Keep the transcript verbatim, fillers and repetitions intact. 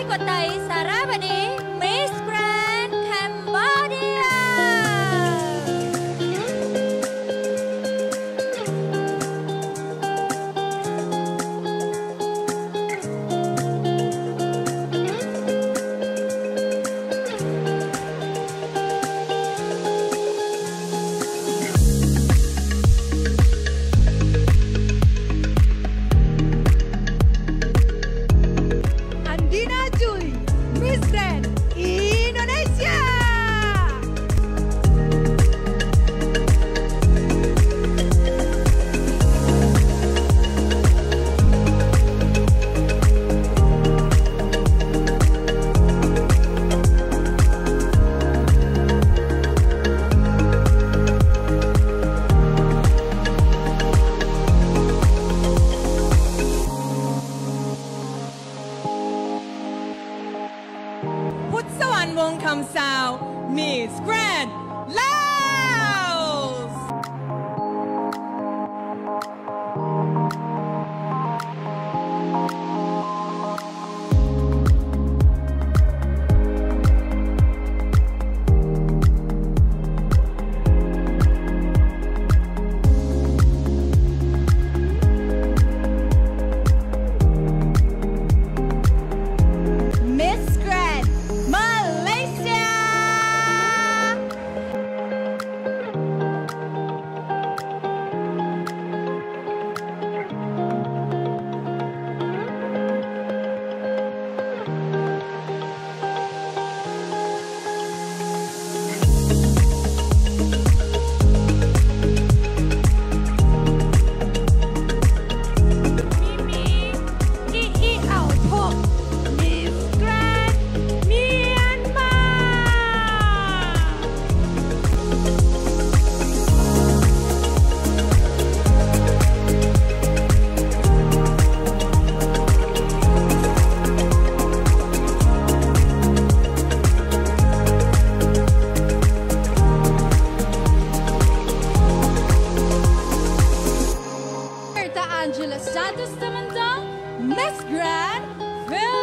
อยกว่าไตรสารบดี Miss Grand Cambodia Miss Grand Indonesia. Put Sawan Wong Kam Sao, Miss Grand Laos. Miss Grand Malaysia. Mimi Ii Ao Thok, Miss Grand Myanmar. Angela Santos Tamandang, Miss Grand Philippines.